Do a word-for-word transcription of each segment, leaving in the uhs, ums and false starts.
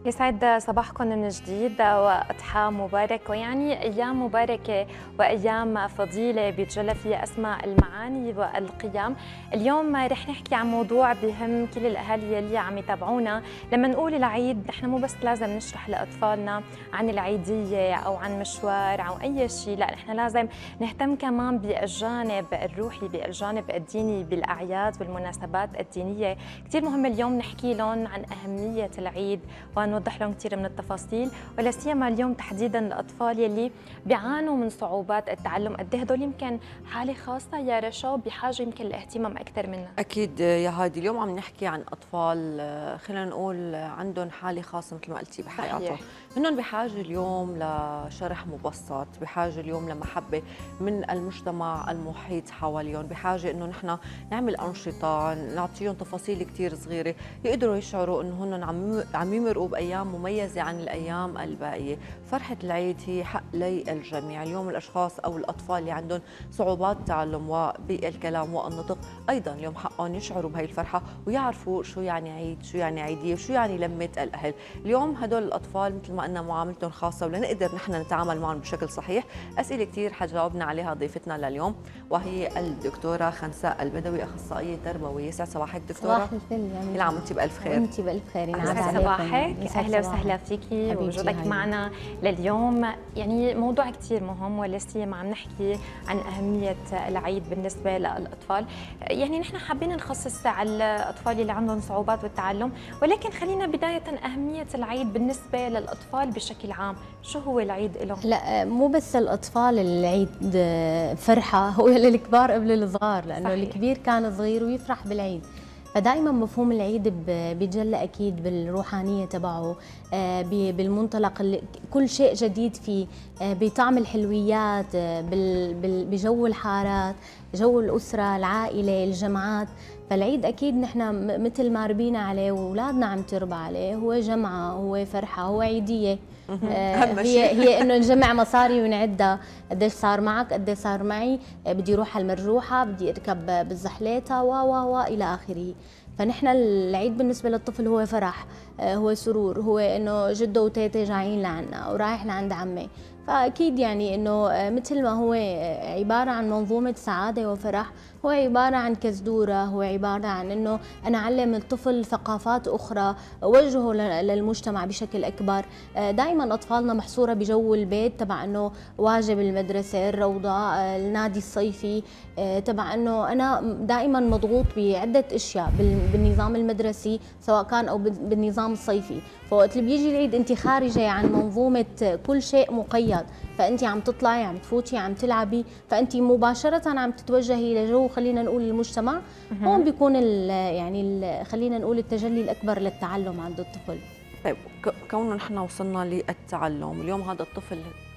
يسعد صباحكم من جديد وأضحى مبارك، ويعني أيام مباركة وأيام فضيلة بيتجلى فيها أسماء المعاني والقيم. اليوم رح نحكي عن موضوع بهم كل الأهالي اللي عم يتابعونا. لما نقول العيد نحن مو بس لازم نشرح لأطفالنا عن العيدية أو عن مشوار أو أي شيء، لا نحن لازم نهتم كمان بالجانب الروحي، بالجانب الديني، بالأعياد والمناسبات الدينية. كثير مهم اليوم نحكي لهم عن أهمية العيد ونوضح لهم كثير من التفاصيل، ولا سيما اليوم تحديدا الاطفال يلي بيعانوا من صعوبات التعلم. قد ايه هدول يمكن حاله خاصه يا رشا بحاجه يمكن الاهتمام اكثر منا. اكيد يا هادي، اليوم عم نحكي عن اطفال خلينا نقول عندهم حاله خاصه مثل ما قلتي بحياتهم، انهم بحاجه اليوم لشرح مبسط، بحاجه اليوم لمحبه من المجتمع المحيط حواليهم، بحاجه انه نحن نعمل انشطه نعطيهم تفاصيل كثير صغيره يقدروا يشعروا انه هن عم عم يمرقوا بايام مميزه عن الايام الباقيه. فرحه العيد هي حق لي الجميع. اليوم الاشخاص او الاطفال اللي عندهم صعوبات تعلم وبالكلام والنطق ايضا اليوم حقهم يشعروا بهي الفرحه ويعرفوا شو يعني عيد، شو يعني عيديه، وشو يعني لمه الاهل. اليوم هدول الاطفال مثل ما قلنا معاملتهم خاصه، ولنقدر نحن نتعامل معهم بشكل صحيح اسئله كثير حجاوبنا عليها ضيفتنا لليوم، وهي الدكتوره خنساء البدوي، اخصائيه تربويه. يسعد صباحك دكتوره. صباح الفل. يعني كل عام وانت بالف خير. وانت بالف خير. يسعد صباحك، اهلا وسهلا فيكي ووجودك معنا لليوم. يعني موضوع كثير مهم، ولا سيما عم نحكي عن اهميه العيد بالنسبه للاطفال. يعني نحن حابين نخصص على الاطفال اللي عندهم صعوبات بالتعلم، ولكن خلينا بدايه اهميه العيد بالنسبه للاطفال بشكل عام. شو هو العيد لهم؟ لا مو بس الاطفال العيد فرحه، هو للكبار قبل الصغار، لانه صحيح. الكبير كان صغير ويفرح بالعيد، فدائما مفهوم العيد بيتجلى اكيد بالروحانيه تبعه، بالمنطلق كل شيء جديد فيه، بطعم الحلويات، بجو الحارات، جو الاسره، العائله، الجمعات. فالعيد اكيد نحن مثل ما ربينا عليه واولادنا عم تربى عليه، هو جمعه، هو فرحه، هو عيديه. هي هي انه نجمع مصاري ونعدها، قديش صار معك، قديش صار معي، بدي اروح على المرجوحه، بدي اركب بالزحليطه و و و الى اخره. فنحن العيد بالنسبه للطفل هو فرح، هو سرور، هو انه جده وتيته جايين لعنا ورايح لعند عمي. فاكيد يعني انه مثل ما هو عباره عن منظومه سعاده وفرح، هو عباره عن كزدوره، هو عباره عن انه انا اعلم الطفل ثقافات اخرى، اوجهه للمجتمع بشكل اكبر. دائما اطفالنا محصوره بجو البيت تبع انه واجب المدرسه، الروضه، النادي الصيفي، تبع انه انا دائما مضغوط بعده اشياء بالنظام المدرسي سواء كان او بالنظام الصيفي. فوقت اللي بيجي العيد انت خارجه عن منظومه كل شيء مقيد، فانت عم تطلعي، عم تفوتي، عم تلعبي، فانت مباشره عم تتوجهي لجو خلينا نقول المجتمع. هون بيكون ال يعني ال خلينا نقول التجلي الاكبر للتعلم عند الطفل. طيب كونه نحن وصلنا للتعلم، اليوم هذا الطفل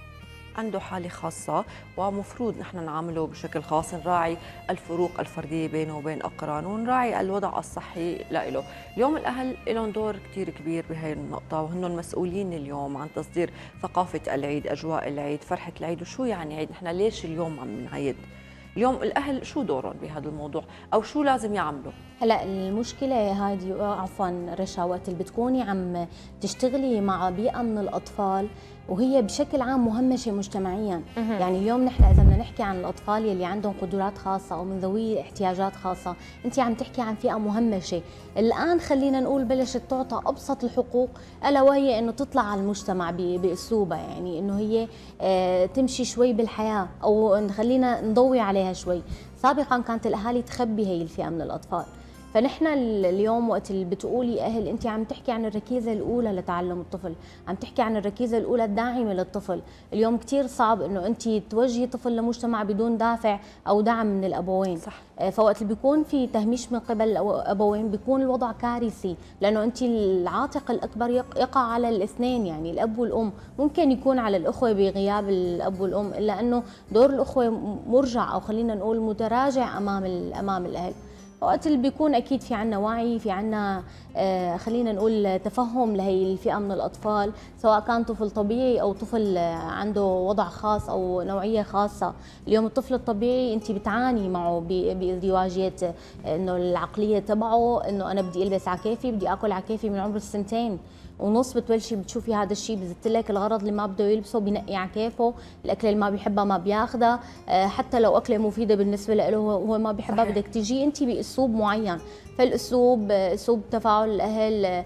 عنده حالة خاصة ومفروض نحن نعامله بشكل خاص، نراعي الفروق الفردية بينه وبين أقرانه ونراعي الوضع الصحي له. اليوم الأهل لهم دور كتير كبير بهي النقطة، وهن المسؤولين اليوم عن تصدير ثقافة العيد، أجواء العيد، فرحة العيد، وشو يعني عيد، نحن ليش اليوم عم نعيد. اليوم الأهل شو دورهم بهذا الموضوع أو شو لازم يعملوا؟ هلا المشكلة هذه، عفوا رشا، وقت اللي بتكوني عم تشتغلي مع بيئة من الأطفال وهي بشكل عام مهمشة مجتمعيا. يعني اليوم نحن إذا بدنا نحكي عن الأطفال يلي عندهم قدرات خاصة أو من ذوي احتياجات خاصة، أنت عم تحكي عن فئة مهمشة. الآن خلينا نقول بلشت تعطى أبسط الحقوق، ألا وهي إنه تطلع على المجتمع بأسلوبها، يعني إنه هي تمشي شوي بالحياة أو خلينا نضوي عليها شوي. سابقا كانت الأهالي تخبي هي الفئة من الأطفال، فنحن اليوم وقت اللي بتقولي اهل انت عم تحكي عن الركيزه الاولى لتعلم الطفل، عم تحكي عن الركيزه الاولى الداعمه للطفل. اليوم كثير صعب انه انت توجهي طفل لمجتمع بدون دافع او دعم من الابوين. صح. فوقت اللي بيكون في تهميش من قبل الابوين بيكون الوضع كارثي، لانه انت العاتق الاكبر يقع على الاثنين، يعني الاب والام. ممكن يكون على الاخوه بغياب الاب والام، الا انه دور الاخوه مرجع او خلينا نقول متراجع امام امام الاهل. وقت اللي بيكون اكيد في عنا وعي، في عنا آه خلينا نقول تفهم لهي الفئه من الاطفال، سواء كان طفل طبيعي او طفل عنده وضع خاص او نوعيه خاصه. اليوم الطفل الطبيعي انت بتعاني معه بازدواجيه، انه العقليه تبعه انه انا بدي البس عكيفي، بدي اكل عكيفي من عمر السنتين، ونص بتبلشي بتشوفي هذا الشيء بزت لك الغرض اللي ما بده يلبسه بينقي على كيفه، الاكله اللي ما بيحبها ما بياخذها، حتى لو اكله مفيده بالنسبه له هو ما بيحبها بدك تيجي انت باسلوب معين. فالاسلوب اسلوب تفاعل الاهل،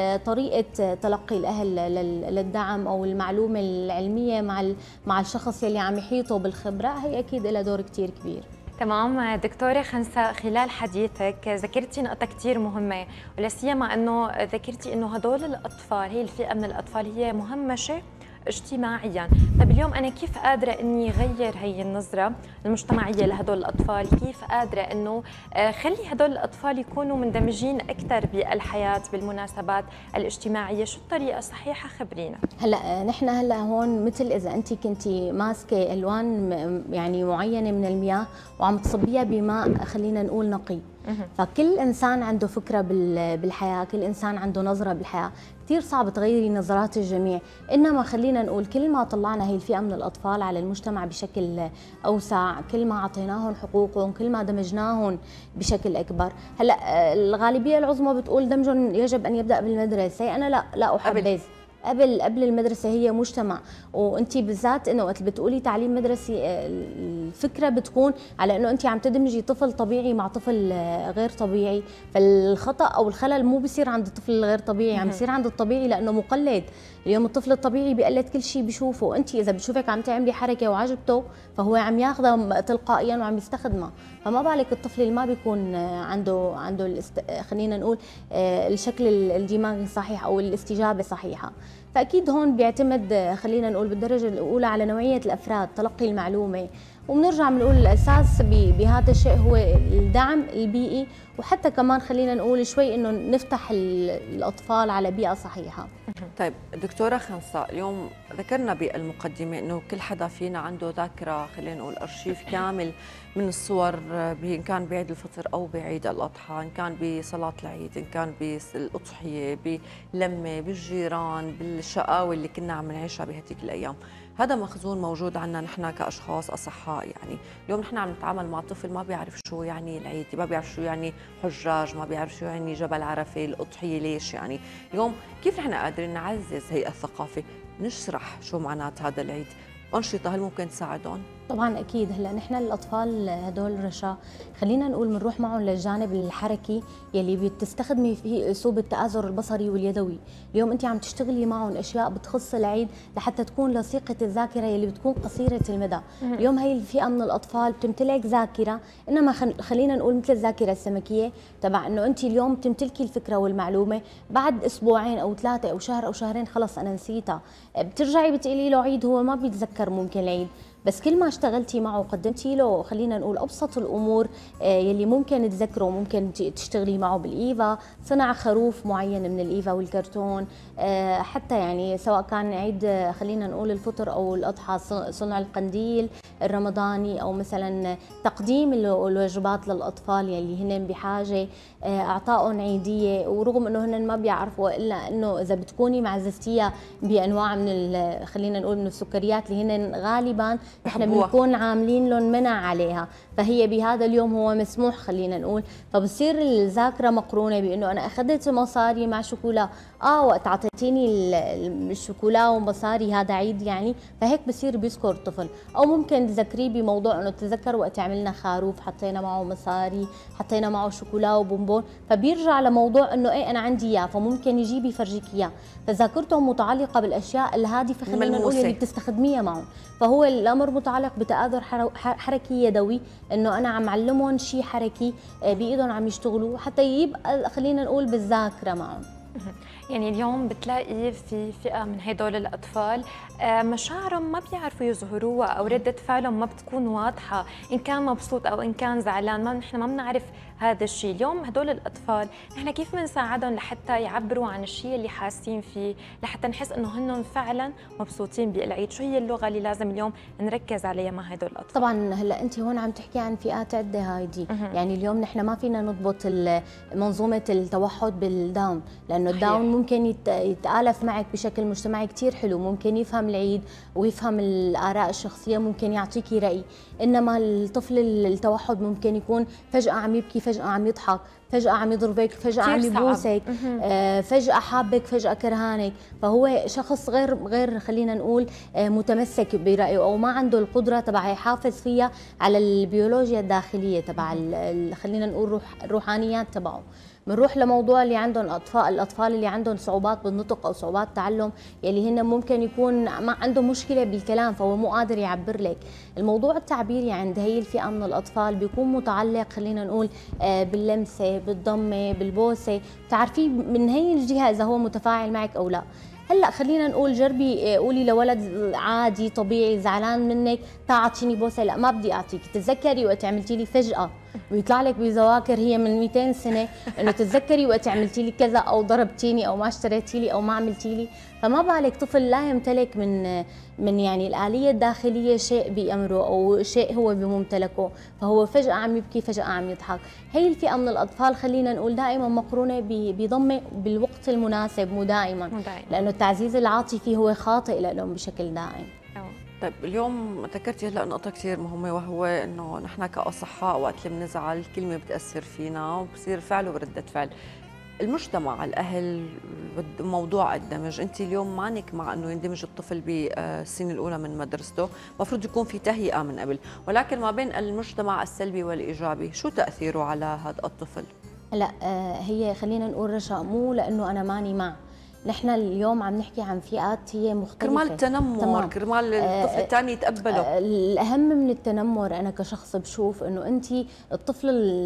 طريقه تلقي الاهل للدعم او المعلومه العلميه مع مع الشخص يلي عم يحيطه بالخبره، هي اكيد لها دور كثير كبير. تمام دكتورة خنساء، خلال حديثك ذكرتي نقطة كثير مهمة، ولا سيما انه ذكرتي انه هدول الاطفال، هي الفئة من الاطفال هي مهمشة اجتماعيا. طيب اليوم انا كيف قادره اني غير هي النظره المجتمعيه لهدول الاطفال؟ كيف قادره انه خلي هدول الاطفال يكونوا مندمجين اكثر بالحياه بالمناسبات الاجتماعيه؟ شو الطريقه الصحيحه؟ خبرينا. هلا نحن هلا هون مثل اذا انت كنتي ماسكه الوان يعني معينه من المياه وعم تصبيها بماء خلينا نقول نقي، فكل انسان عنده فكره بالحياه، كل انسان عنده نظره بالحياه، كثير صعب تغيري نظرات الجميع، انما خلينا نقول كل ما طلعنا هي الفئه من الاطفال على المجتمع بشكل اوسع، كل ما اعطيناهم حقوقهم، كل ما دمجناهم بشكل اكبر. هلا الغالبيه العظمى بتقول دمجهم يجب ان يبدا بالمدرسه، انا لا لا احبذ قبل قبل المدرسه، هي مجتمع، وانت بالذات انه وقت بتقولي تعليم مدرسي الفكره بتكون على انه انت عم تدمجي طفل طبيعي مع طفل غير طبيعي، فالخطا او الخلل مو بصير عند الطفل الغير طبيعي، عم بصير عند الطبيعي لانه مقلد. اليوم الطفل الطبيعي بيقلد كل شيء بيشوفه، انت اذا بتشوفك عم تعملي حركه وعجبته فهو عم ياخذها تلقائيا وعم يستخدمها، فما بالك الطفل اللي ما بيكون عنده عنده الاست... خلينا نقول الشكل الدماغي الصحيح او الاستجابه صحيحه. فاكيد هون بيعتمد خلينا نقول بالدرجه الاولى على نوعيه الافراد، تلقي المعلومه، وبنرجع بنقول الاساس بهذا الشيء هو الدعم البيئي، وحتى كمان خلينا نقول شوي انه نفتح الاطفال على بيئه صحيحه. طيب دكتوره خنساء، اليوم ذكرنا بالمقدمه انه كل حدا فينا عنده ذاكره، خلينا نقول ارشيف كامل من الصور، ان كان بعيد الفطر او بعيد الاضحى، ان كان بصلاه العيد، ان كان بالاضحيه، بلمه، بالجيران، بالشقاوه اللي كنا عم نعيشها بهذيك الايام. هذا مخزون موجود عندنا نحن كاشخاص اصحاء. يعني اليوم نحن عم نتعامل مع طفل ما بيعرف شو يعني العيد، ما بيعرف شو يعني حجاج، ما بيعرف شو يعني جبل عرفه، الاضحيه ليش. يعني اليوم كيف نحن قادرين نعزز هي الثقافه، نشرح شو معنات هذا العيد؟ أنشطة هل ممكن تساعدهم؟ طبعا اكيد. هلا نحن الاطفال هدول رشا خلينا نقول بنروح معهم للجانب الحركي يلي بتستخدمي فيه اسلوب التآزر البصري واليدوي. اليوم انت عم تشتغلي معهم اشياء بتخص العيد لحتى تكون لصيقه الذاكره يلي بتكون قصيره المدى. اليوم هي الفئه من الاطفال بتمتلك ذاكره، انما خلينا نقول مثل الذاكره السمكيه تبع انه انت اليوم بتمتلكي الفكره والمعلومه، بعد اسبوعين او ثلاثه او شهر او شهرين خلص انا نسيتها، بترجعي بتقولي له عيد، هو ما بيتذكر ممكن العيد، بس كل ما اشتغلتي معه وقدمتي له خلينا نقول ابسط الامور يلي ممكن تذكره، ممكن تشتغلي معه بالايفا، صنع خروف معين من الايفا والكرتون، حتى يعني سواء كان عيد خلينا نقول الفطر او الاضحى، صنع القنديل الرمضاني، او مثلا تقديم الوجبات للاطفال يلي هن بحاجه، اعطائهم عيديه، ورغم انه هن ما بيعرفوا الا انه اذا بتكوني معززتيها بانواع من خلينا نقول من السكريات اللي هن غالبا نحن بنكون عاملين لهم منع عليها، فهي بهذا اليوم هو مسموح خلينا نقول، فبصير الذاكره مقرونه بانه انا اخذت مصاري مع شوكولا، اه وقت اعطيتيني الشوكولا ومصاري هذا عيد يعني، فهيك بصير بيذكر الطفل. او ممكن تذكريه بموضوع انه تذكر وقت عملنا خروف حطينا معه مصاري، حطينا معه شوكولا وبونبون، فبيرجع لموضوع انه ايه انا عندي اياه، فممكن يجي بيفرجيك اياه، فذاكرته متعلقه بالاشياء الهادفه خلينا نقول اللي بتستخدميها معه. فهو الامر متعلق بتآزر حركي يدوي، انه انا عم علمهم شيء حركي بايدهم عم يشتغلوا حتى يبقى خلينا نقول بالذاكره معهم. يعني اليوم بتلاقي في فئة من هدول الأطفال مشاعرهم ما بيعرفوا يظهروها، أو ردة فعلهم ما بتكون واضحة، إن كان مبسوط أو إن كان زعلان، ما نحن ما بنعرف هذا الشيء. اليوم هدول الأطفال نحن كيف بنساعدهم لحتى يعبروا عن الشيء اللي حاسين فيه، لحتى نحس إنه هن فعلا مبسوطين بالعيد؟ شو هي اللغة اللي لازم اليوم نركز عليها مع هدول الأطفال؟ طبعا هلا أنت هون عم تحكي عن فئات عدة هايدي، يعني اليوم نحن ما فينا نضبط منظومة التوحد بالداون، لأنه الداون ممكن يتآلف معك بشكل مجتمعي كثير حلو، ممكن يفهم العيد ويفهم الآراء الشخصية، ممكن يعطيكي رأي، إنما الطفل التوحد ممكن يكون فجأة عم يبكي، فجأة عم يضحك، فجأة عم يضربك، فجأة عم يبوسك، آه فجأة حابك، فجأة كرهانك. فهو شخص غير غير خلينا نقول آه متمسك برأيه، أو ما عنده القدرة تبع يحافظ فيها على البيولوجيا الداخلية تبع خلينا نقول روح الروحانيات تبعه. بنروح لموضوع اللي عندهم اطفال الاطفال اللي عندهم صعوبات بالنطق او صعوبات تعلم، يلي هن ممكن يكون ما عنده مشكله بالكلام فهو مو قادر يعبر لك. الموضوع التعبيري عند هي الفئه من الاطفال بيكون متعلق خلينا نقول باللمسه، بالضمه، بالبوسه، بتعرفيه من هي الجهه اذا هو متفاعل معك او لا. هلا خلينا نقول جربي قولي لولد عادي طبيعي زعلان منك تعا اعطيني بوسه، لا ما بدي اعطيك. تتذكري وقت عملتي لي فجاه ويطلع لك بذواكر هي من مئتين سنه انه تتذكري وقت عملتي لي كذا او ضربتيني او ما اشتريتي لي او ما عملتي لي. فما بالك طفل لا يمتلك من من يعني الآلية الداخلية شيء بأمره أو شيء هو بممتلكه، فهو فجأة عم يبكي فجأة عم يضحك. هي الفئة من الأطفال خلينا نقول دائما مقرونة بضمه بالوقت المناسب، مو دائما، دائما. لأنه التعزيز العاطفي هو خاطئ لهم بشكل دائم. طيب اليوم ذكرتي هلا نقطة كثير مهمة، وهو انه نحن كأصحاء وقت اللي بنزعل الكلمة بتأثر فينا وبصير فعل وردة فعل. المجتمع، الاهل، موضوع الدمج، انت اليوم مانك مع انه يندمج الطفل بالسنه الاولى من مدرسته، المفروض يكون في تهيئه من قبل، ولكن ما بين المجتمع السلبي والايجابي، شو تاثيره على هذا الطفل؟ هلا هي خلينا نقول رشا، مو لانه انا ماني مع، نحن اليوم عم نحكي عن فئات هي مختلفة، كرمال التنمر، كرمال الطفل الثاني يتقبله. الأهم من التنمر أنا كشخص بشوف إنه أنت الطفل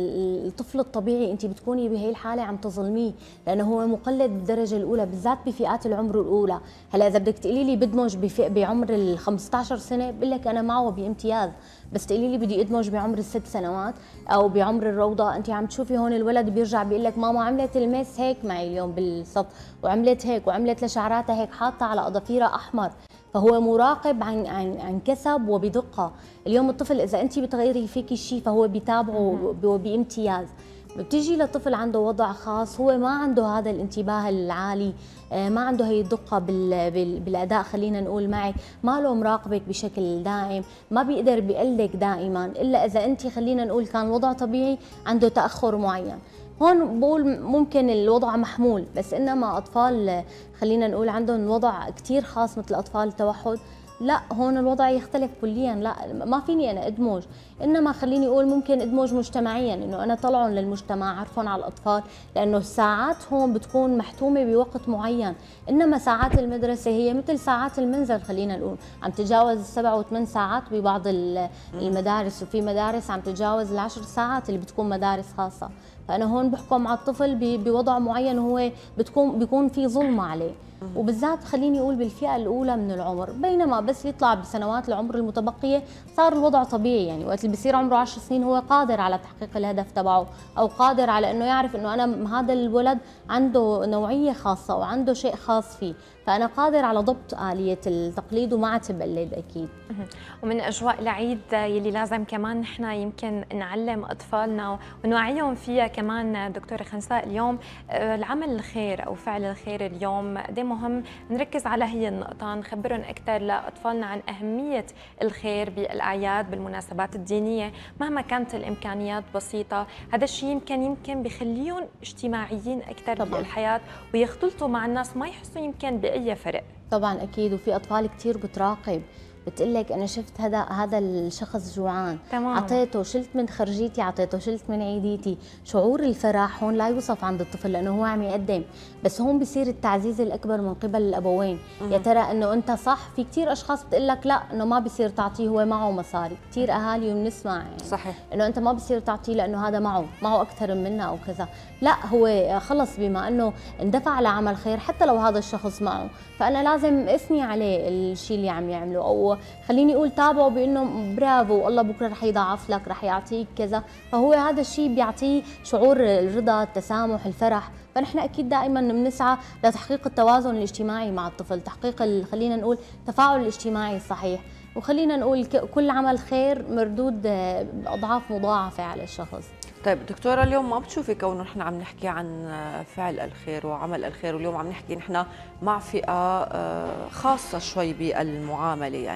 الطفل الطبيعي أنت بتكوني بهي الحالة عم تظلميه، لأنه هو مقلد بالدرجة الأولى بالذات بفئات العمر الأولى. هلا إذا بدك تقولي لي بدمج بعمر ال خمسة عشر سنة بقول لك أنا معه بامتياز، بس تقولي لي بدي ادمج بعمر الست سنوات أو بعمر الروضة، أنت عم تشوفي هون الولد بيرجع بيقول لك ماما عملت المس هيك معي اليوم بالسطح وعملت هيك وعملت لشعراتها هيك حاطه على اظافيرها احمر، فهو مراقب عن عن عن كسب وبدقه. اليوم الطفل اذا انت بتغيري فيكي شيء فهو بيتابعه بامتياز. بتيجي لطفل عنده وضع خاص هو ما عنده هذا الانتباه العالي، ما عنده هي الدقه بالاداء خلينا نقول معك، ما له مراقبك بشكل دائم، ما بيقدر بيقلدك دائما الا اذا انت خلينا نقول كان وضع طبيعي عنده تاخر معين. هون بقول ممكن الوضع محمول، بس انما اطفال خلينا نقول عندهم وضع كثير خاص مثل اطفال التوحد، لا هون الوضع يختلف كليا، لا ما فيني انا ادمج، انما خليني اقول ممكن ادمج مجتمعيا، انه انا طلعهم للمجتمع اعرفهم على الاطفال، لانه الساعات هون بتكون محتومه بوقت معين، انما ساعات المدرسه هي مثل ساعات المنزل خلينا نقول، عم تتجاوز السبع وثمان ساعات ببعض المدارس، وفي مدارس عم تتجاوز العشر ساعات اللي بتكون مدارس خاصه. فانا هون بحكم على الطفل بوضع معين وهو بتكون بيكون في ظلمه عليه، وبالذات خليني اقول بالفئه الاولى من العمر، بينما بس يطلع بسنوات العمر المتبقيه صار الوضع طبيعي، يعني وقت اللي بصير عمره عشر سنين هو قادر على تحقيق الهدف تبعه، او قادر على انه يعرف انه انا هذا الولد عنده نوعيه خاصه وعنده شيء خاص فيه، فانا قادر على ضبط آلية التقليد وما عاد تبقلد اكيد. ومن اجواء العيد يلي لازم كمان نحن يمكن نعلم اطفالنا ونوعيهم فيها كمان دكتوره خنساء، اليوم العمل الخير او فعل الخير اليوم قد مهم نركز على هي النقطه، نخبرهم اكثر لاطفالنا عن اهميه الخير بالاعياد بالمناسبات الدينيه مهما كانت الامكانيات بسيطه، هذا الشيء يمكن يمكن بخليهم اجتماعيين اكثر بالحياه ويختلطوا مع الناس ما يحسوا يمكن باي فرق. طبعا اكيد، وفي اطفال كثير بتراقب، بتقول لك انا شفت هذا هذا الشخص جوعان اعطيته، شلت من خرجيتي اعطيته، شلت من عيديتي. شعور الفرح هون لا يوصف عند الطفل لانه هو عم يقدم، بس هون بصير التعزيز الاكبر من قبل الابوين. يا ترى انه انت صح، في كثير اشخاص بتقول لك لا انه ما بصير تعطيه هو معه مصاري، كثير اهالي وبنسمع يعني صحيح انه انت ما بصير تعطيه لانه هذا معه معه اكثر منا او كذا، لا هو خلص بما انه اندفع لعمل خير حتى لو هذا الشخص معه فانا لازم اثني عليه الشيء اللي عم يعمله، او خليني اقول تابعه بانه برافو والله بكره رح يضاعف لك، رح يعطيك كذا، فهو هذا الشيء بيعطيه شعور الرضا، التسامح، الفرح. فنحن اكيد دائما بنسعى لتحقيق التوازن الاجتماعي مع الطفل، تحقيق خلينا نقول التفاعل الاجتماعي الصحيح، وخلينا نقول كل عمل خير مردود باضعاف مضاعفه على الشخص. طيب دكتورة، اليوم ما بتشوفي كونه نحن عم نحكي عن فعل الخير وعمل الخير، واليوم عم نحكي نحن مع فئة خاصة شوي بالمعاملة، يعني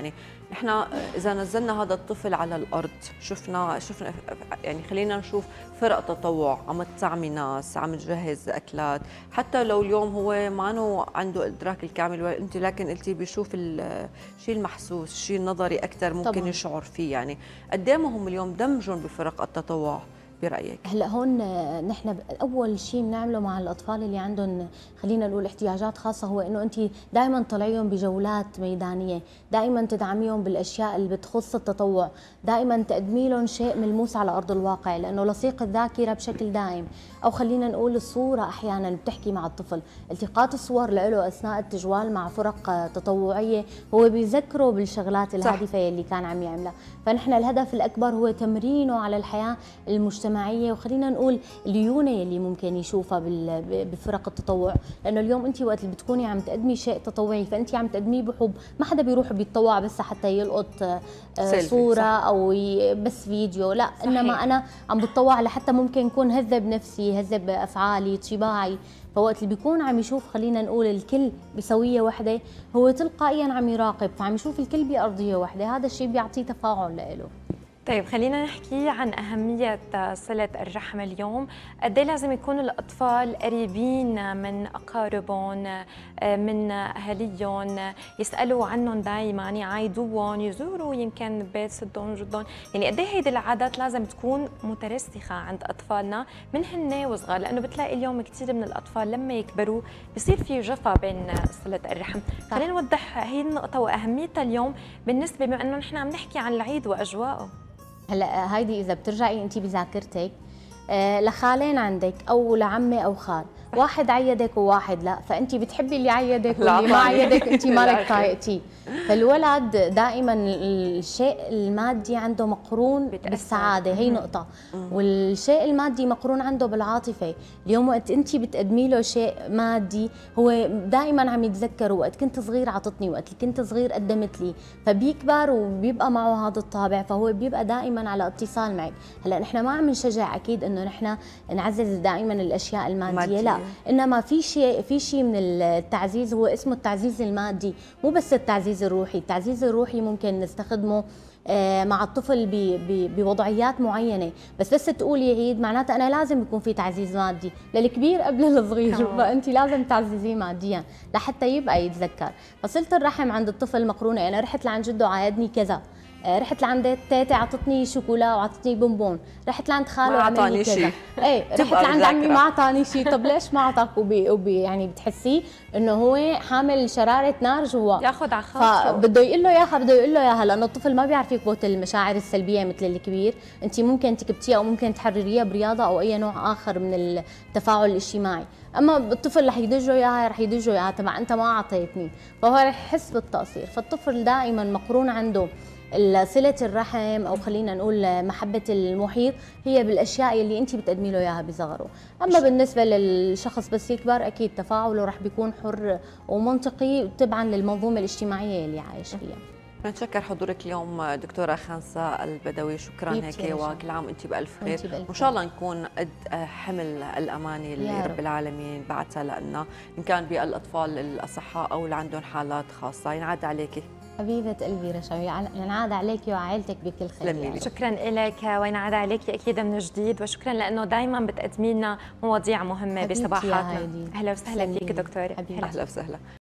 نحن اذا نزلنا هذا الطفل على الارض، شفنا شفنا يعني خلينا نشوف فرق تطوع عم تطعمي ناس، عم تجهز اكلات، حتى لو اليوم هو ما عنده الادراك الكامل، انت لكن قلتي بيشوف الشيء المحسوس، الشيء النظري اكثر ممكن طبعاً يشعر فيه. يعني قد ايه مهم اليوم دمجهم بفرق التطوع برأيك؟ هلا هون نحن اول شيء بنعمله مع الاطفال اللي عندهم خلينا نقول احتياجات خاصه هو انه انت دائما طلعيهم بجولات ميدانيه، دائما تدعميهم بالاشياء اللي بتخص التطوع، دائما تقدمي لهم شيء ملموس على ارض الواقع، لانه لصيق الذاكره بشكل دائم، او خلينا نقول الصوره احيانا بتحكي مع الطفل، التقاط الصور له اثناء التجوال مع فرق تطوعيه هو بيذكره بالشغلات الهادفه اللي كان عم يعملها، فنحن الهدف الاكبر هو تمرينه على الحياه المجتمعيه، وخلينا نقول الليونه اللي ممكن يشوفها بفرق التطوع، لانه اليوم انت وقت اللي بتكوني عم تقدمي شيء تطوعي فانت عم تقدميه بحب، ما حدا بيروح بيتطوع بس حتى يلقط صوره او بس فيديو، لا صحيح. انما انا عم بتطوع لحتى ممكن يكون هذب نفسي، هذب افعالي، طباعي، فوقت اللي بيكون عم يشوف خلينا نقول الكل بسويه وحده هو تلقائيا عم يراقب، فعم يشوف الكل بارضيه وحده، هذا الشيء بيعطيه تفاعل له. طيب خلينا نحكي عن أهمية صلة الرحم اليوم، قد ايه لازم يكونوا الأطفال قريبين من أقاربهم، من أهاليهم، يسألوا عنهم دائما، يعايدوهم، يزوروا يمكن بيت سدهم جدهم، يعني قد ايه هيدي العادات لازم تكون مترسخة عند أطفالنا من هن وصغار، لأنه بتلاقي اليوم كثير من الأطفال لما يكبروا بصير في جفا بين صلة الرحم، خلينا نوضح هي النقطة وأهميتها اليوم بالنسبة بما أنه نحن عم نحكي عن العيد وأجواءه. هلا هيدي اذا بترجعي انت بذاكرتك آه لخالين عندك او لعمه او خال، واحد عيدك وواحد لا، فانت بتحبي اللي عيدك واللي ما عيدك انت مالك طايقتيه، فالولد دائما الشيء المادي عنده مقرون بالسعاده، هي نقطه، والشيء المادي مقرون عنده بالعاطفه، اليوم وقت انت بتقدمي له شيء مادي هو دائما عم يتذكر وقت كنت صغير عطتني، وقت كنت صغير قدمت لي، فبيكبر وبيبقى معه هذا الطابع، فهو بيبقى دائما على اتصال معك. هلا نحن ما عم نشجع اكيد انه نحن نعزز دائما الاشياء الماديه مادية. لا، انما في شيء في شيء من التعزيز هو اسمه التعزيز المادي، مو بس التعزيز الروحي، التعزيز الروحي ممكن نستخدمه مع الطفل بوضعيات معينه، بس بس تقولي عيد معناتها انا لازم يكون في تعزيز مادي للكبير قبل الصغير، فانت لازم تعززيه ماديا لحتى يبقى يتذكر. فصله الرحم عند الطفل مقرونه، انا رحت لعند جده عايدني كذا، رحت لعند تيتي عطتني شوكولا وعطتني بونبون، رحت لعند خاله وعمل لي كذا، ايه رحت لعند عمي ما اعطاني شيء، طب ليش ما اعطاك؟ وبي, وبي يعني بتحسيه انه هو حامل شراره نار جوا، ياخذ على خاطره، فبده يقول له اياها، بده يقول له اياها، لانه الطفل ما بيعرف يكبت المشاعر السلبيه مثل الكبير، انت ممكن تكبتيها او ممكن تحرريها برياضه او اي نوع اخر من التفاعل الاجتماعي، اما الطفل رح يدجه اياها رح يدجه اياها تبع انت ما اعطيتني، فهو رح يحس بالتقصير، فالطفل دائما مقرون عنده صلة الرحم او خلينا نقول محبة المحيط هي بالاشياء اللي انت بتقدمي له اياها بصغره، اما بالنسبة للشخص بس يكبر اكيد تفاعله رح بيكون حر ومنطقي تبعا للمنظومة الاجتماعية اللي عايش فيها. بنتشكر حضورك اليوم دكتورة خانسة البدوي، شكرا هيك، وكل عام وانت بألف خير، وان شاء الله نكون قد حمل الأمانة اللي رب العالمين بعتها لنا، إن كان بالأطفال الأصحاء أو اللي عندهم حالات خاصة. ينعاد عليكي حبيبة قلبي رشا، ينعاد عليكي وعائلتك بكل خير يعني. شكرا لك وينعاد عليكي اكيد من جديد، وشكرا لانه دائما بتقدمي لنا مواضيع مهمه بصباحاتنا. اهلا وسهلا فيك دكتوره. اهلا وسهلا.